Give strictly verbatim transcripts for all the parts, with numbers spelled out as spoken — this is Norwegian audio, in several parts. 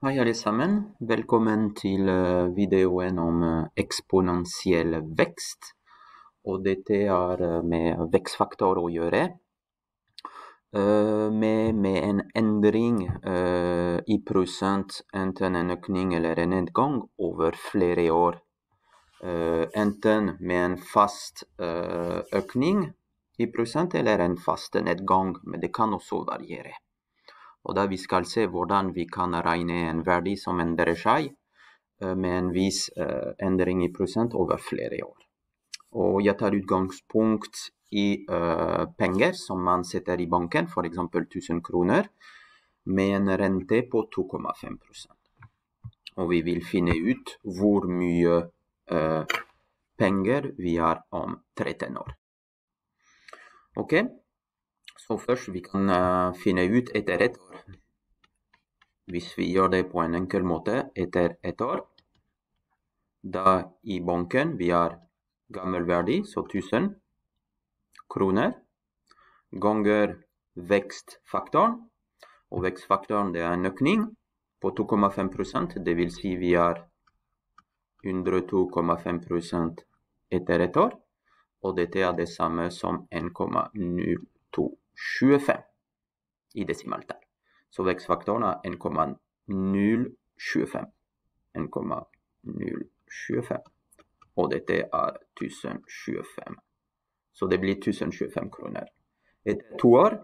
Hei alle sammen, velkommen til eh, videoen om eh, eksponentiell vekst. Og dette har eh, med vekstfaktor å gjøre. Eh, med, med en endring eh, i prosent, enten en økning eller en nedgang over flere år. Eh, enten med en fast eh, økning i prosent eller en fast nedgang, men det kan også variere. Og da vi skal se hvordan vi kan regne en verdi som endrer seg med en viss uh, endring i prosent over flere år. Og jeg tar utgangspunkt i uh, penger som man setter i banken, for eksempel tusen kroner, med en rente på to komma fem prosent. Og vi vil finne ut hvor mye uh, penger vi har om tretten år. Ok? Så først vi kan uh, finne ut etter et år. Hvis vi gjør det på en enkel måte etter et år, da i banken vi har gammel verdi, så tusen kroner, ganger vekstfaktoren, og vekstfaktoren det er en økning på to komma fem prosent, det vil si vi har hundre og to komma fem prosent etter et år, og dette er det samme som en komma null to sju fem i desimaltall. Så vekstfaktoren er en komma null sju fem. en komma null sju fem. Og dette er tusen tjuefem. Så det blir tusen tjuefem kroner. Etter to år,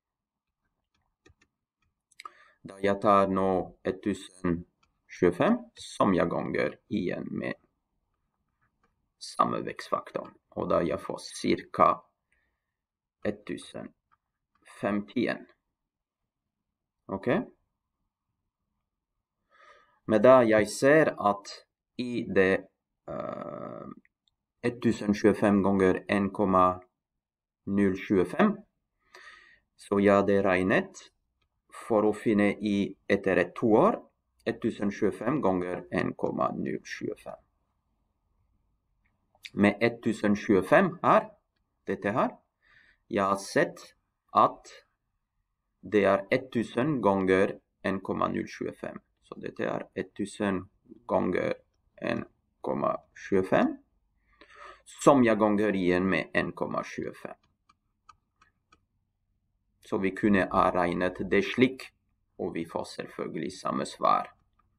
da jeg tar nå tusen tjuefem, som jeg ganger igjen med samme vekstfaktor. Og da jeg får cirka tusen femti igjen. Ok? Men da jeg ser at i det uh, tusen tjuefem ganger en komma null sju fem, så jeg hadde regnet for å finne i etter et to år tusen tjuefem ganger en komma null sju fem. Med tusen tjuefem her, dette her, jeg har sett at det er tusen ganger en komma null sju fem. Så dette er tusen ganger en komma sju fem, som jeg ganger igjen med en komma sju fem. Så vi kunne ha regnet det slik, og vi får selvfølgelig samme svar.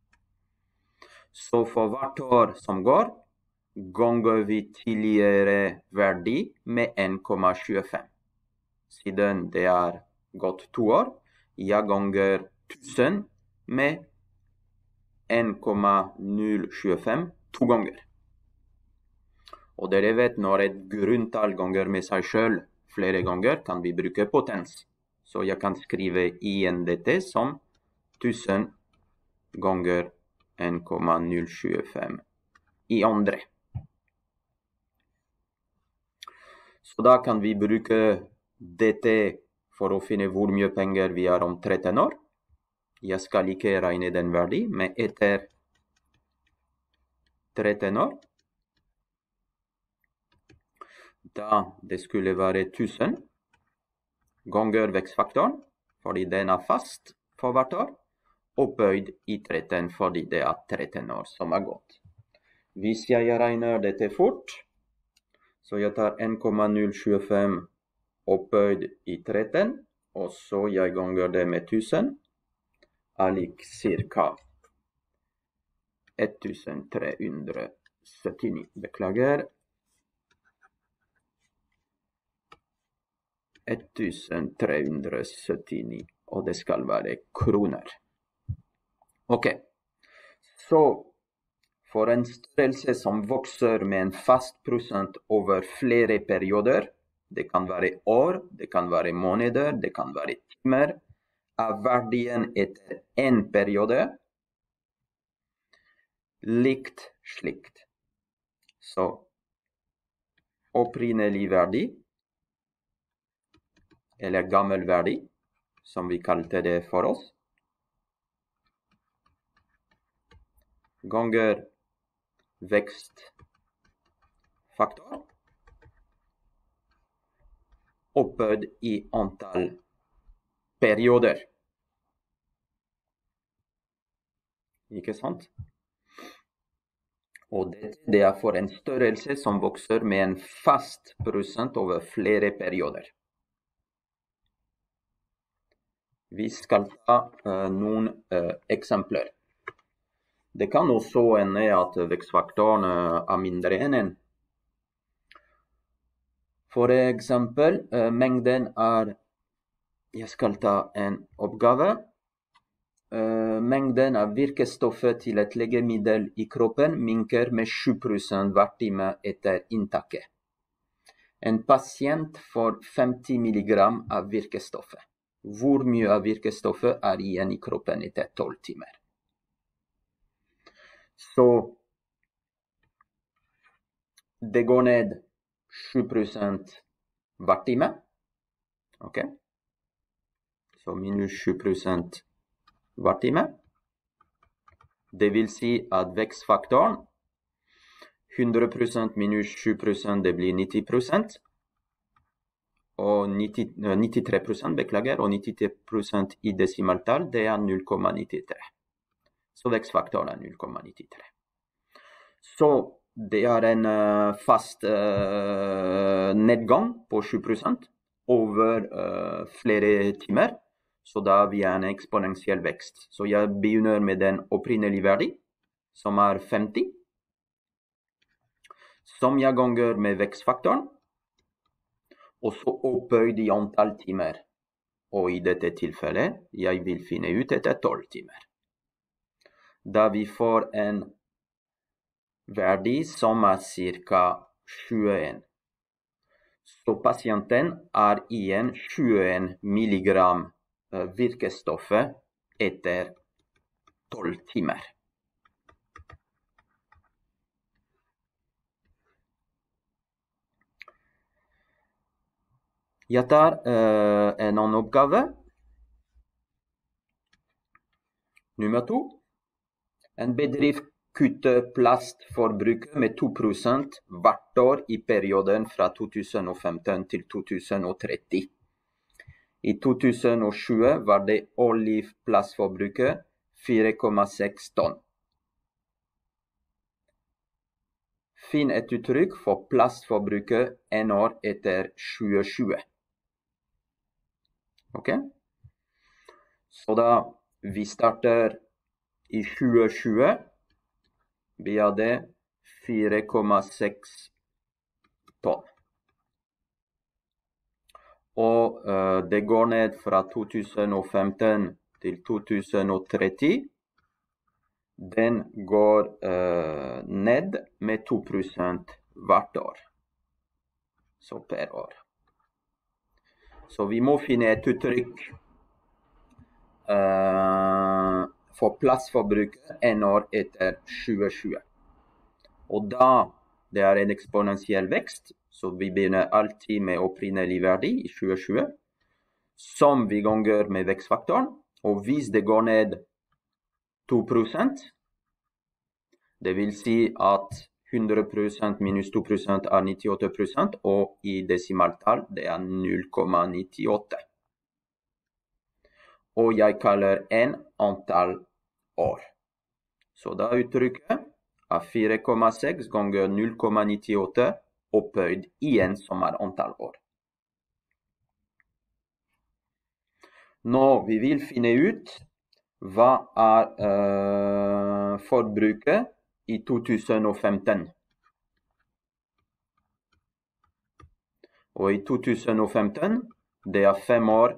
Så for hvert år som går, ganger vi tidligere verdi med en komma sju fem. Siden det er gått to år, jeg ganger tusen med en komma null sju fem to ganger. Og dere vet når et grunntall ganger med seg selv flere ganger, kan vi bruke potens. Så jeg kan skrive igjen dette som tusen ganger en komma null sju fem i andre. Så da kan vi bruke dette for å finne hvor mye penger vi har om tretten år. Jeg skal ikke regne den verdi, men etter tretten år, da det skulle være tusen ganger vekstfaktoren, fordi den er fast for hvert år, opphøyd i tretten fordi det er tretten år som er gått. Hvis jeg regner dette fort, så jeg tar en komma null sju fem opphøyd i tretten, og så jeg ganger det med tusen, er lik cirka tusen tre hundre syttini. Beklager. tusen tre hundre syttini, og det skal være kroner. Ok, så for en størrelse som vokser med en fast prosent over flere perioder, det kan være år, det kan være måneder, det kan være timer, er verdien etter en periode likt slikt. Så opprinnelig verdi, eller gammel verdi, som vi kalte det for oss, ganger vekstfaktor, opphøyd i antall perioder. Ikke sant? Og dette det er for en størrelse som vokser med en fast prosent over flere perioder. Vi skal ta uh, noen uh, eksempler. Det kan også hende at vekstfaktoren uh, er mindre enn en. For eksempel, uh, mengden er, jeg skal ta en oppgave. Uh, mengden av virkestoffet til et legemiddel i kroppen minker med sju prosent hver time etter inntaket. En pasient får femti milligram av virkestoffet. Hvor mye av virkestoffet er igjen i kroppen etter tolv timer? Så det går ned sju prosent hver time. Ok? Så minus sju prosent hver time. Det vil si at vekstfaktoren hundre prosent minus sju prosent det blir nitti prosent. Og nitti, nittitre prosent, beklager, og nittitre prosent i desimaltall, det er null komma nittitre. Så vekstfaktoren er null komma nittitre. Så det er en uh, fast uh, nedgang på sju prosent over uh, flere timer. Så da har vi en eksponentiell vekst. Så jeg begynner med den opprinnelige verdi, som er femti. Som jeg ganger med vekstfaktoren. Og så opphøyd i antall timer. Og i dette tilfellet, jeg vil finne ut etter tolv timer. Da vi får en verdi som er ca. tjueen. Så pasienten er igjen tjueen milligram virkestoffet etter tolv timer. Jeg tar uh, en annen oppgave. Nummer to. En bedrift kutter plastforbruket med to prosent hvert år i perioden fra to tusen og femten til to tusen og tretti. I to tusen og tjue var det årlig plastforbruket fire komma seks tonn. Finn et uttrykk for plastforbruket en år etter tjue tjue. Ok? Så da vi starter i tjue tjue, vi hadde fire komma seks tonn. Og uh, det går ned fra to tusen og femten til to tusen og tretti. Den går uh, ned med to prosent hvert år. Så per år. Så vi må finne et uttrykk uh, for plastforbruket en år etter tjue tjue. Og da det er en eksponentiell vekst, så vi begynner alltid med opprinnelige verdi i tjue tjue, som vi ganger med vekstfaktoren. Og hvis det går ned to prosent, det vil si at hundre prosent minus to prosent er nittiåtte prosent, og i desimaltall det er null komma nittiåtte. Og jeg kaller en antall år. Så da uttrykket er fire komma seks ganger null komma nittiåtte opphøyd igjen som er antall år. Nå vi vil finne ut hva er uh, forbruket i to tusen og femten. Og i to tusen og femten, det er fem år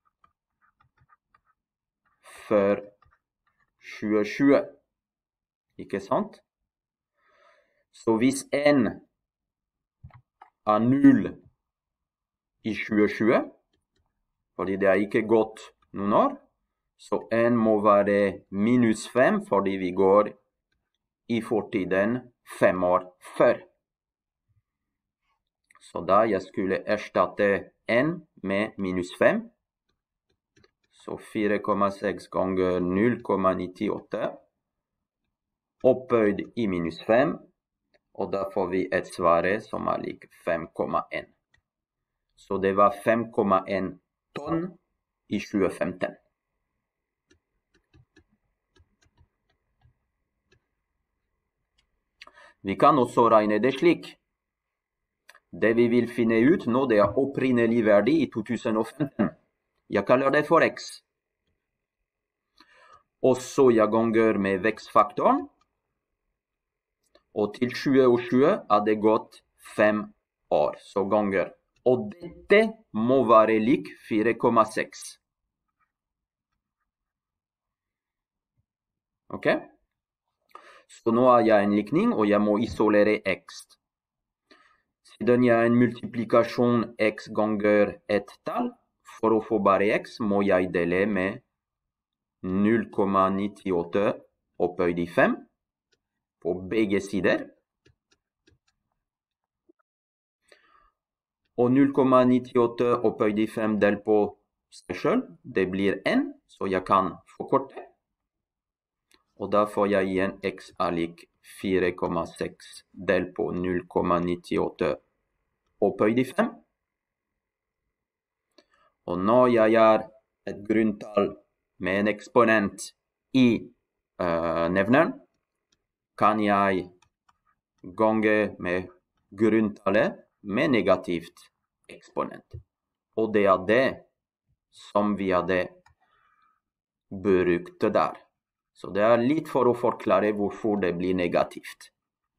før tjue tjue. Ikke sant? Så hvis n er null i tjue tjue, fordi det er ikke gått noen år, så n må være minus fem, fordi vi går i fortiden fem år før. Så da jeg skulle erstatte n med minus fem. Så fire komma seks ganger null komma nittiåtte. Opphøyd i minus fem. Og da får vi et svare som er lik fem komma en. Så det var fem komma en tonn i tjue femten. Vi kan også regne det slik. Det vi vil finne ut nå, det er opprinnelig verdi i to tusen og femten. Jeg kaller det for x. Og så jeg ganger med vekstfaktoren. Og til tjue og tjue er det gått fem år, så ganger. Og dette må være lik fire komma seks. Ok? Så nå har jeg en likning, og jeg må isolere x. Siden jeg har en multiplikasjon x ganger et tall, for å få bare x må jeg dele med null komma nittiåtte opphøyd i fem på begge sider. Og null komma nittiåtte opphøyd i fem delt på seg selv, det blir n, så jeg kan forkorte. Og da får jeg igjen x er lik fire komma seks delt på null komma nittiåtte opphøyd i fem. Og når jeg har et grunntall med en eksponent i uh, nevneren, kan jeg gange med grunntallet med negativt eksponent. Og det er det som vi hadde brukt der. Så det er litt for å forklare hvorfor det blir negativt.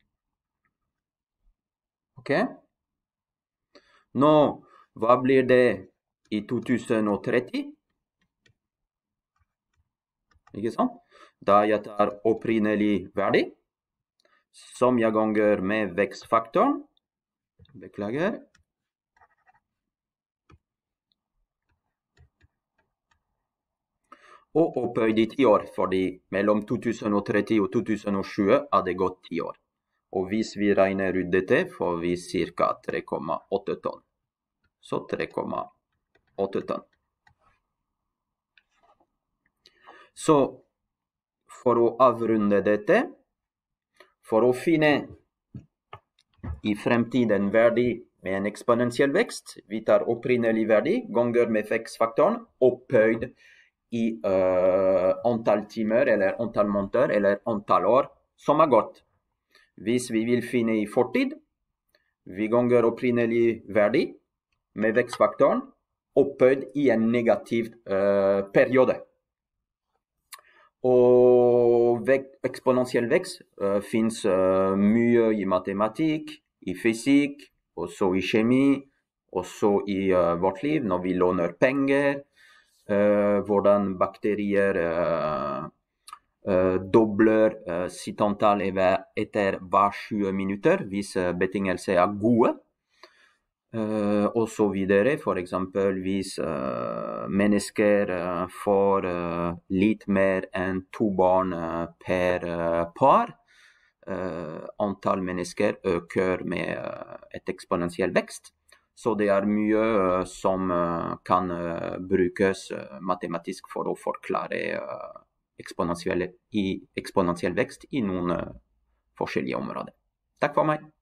Ok? Nå, hva blir det i to tusen og tretti? Ikke sant? Da jeg tar opprinnelig verdi, som jeg ganger med vekstfaktoren. Beklager. Og opphøyd i ti år, fordi mellom to tusen og tretti og to tusen og tjue er det gått ti år. Og hvis vi regner ut dette, får vi ca. tre komma åtte tonn. Så tre komma åtte tonn. Så for å avrunde dette, for å finne i fremtiden verdi med en eksponentiell vekst, vi tar opprinnelig verdi, ganger med vekstfaktoren, opphøyd i uh, antall timer, eller antall måneder, eller antall år som er gått. Hvis vi vil finne i fortid, vi ganger opprinnelig verdi med vekstfaktoren, opphøyd i en negativ uh, periode. Og vek eksponentiell vekst uh, finnes uh, mye i matematikk, i fysikk, også i kjemi, også i uh, vårt liv når vi låner penger, uh, hvordan bakterier uh, uh, dobler uh, sitt antall etter hver tjue minutter hvis uh, betingelser er gode. Uh, og så videre, for eksempel hvis uh, mennesker uh, får uh, litt mer enn to barn uh, per uh, par, uh, antall mennesker øker med uh, et eksponentiell vekst. Så det er mye uh, som uh, kan uh, brukes uh, matematisk for å forklare uh, eksponentiell, i eksponentiell vekst i noen uh, forskjellige områder. Takk for meg.